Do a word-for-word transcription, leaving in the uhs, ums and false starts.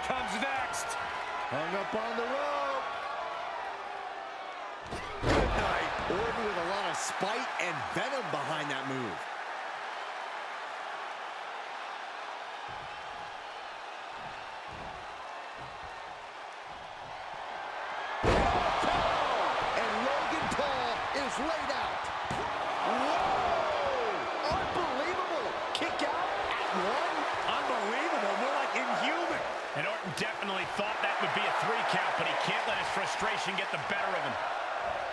comes next. Hung up on the rope. Good night. Orton with a lot of spite and venom behind that move. And Logan Paul is laid out. Whoa! Unbelievable. Kick out at one. Unbelievable, more like inhuman. And Orton definitely thought that would be a three count, but he can't let his frustration get the better of him.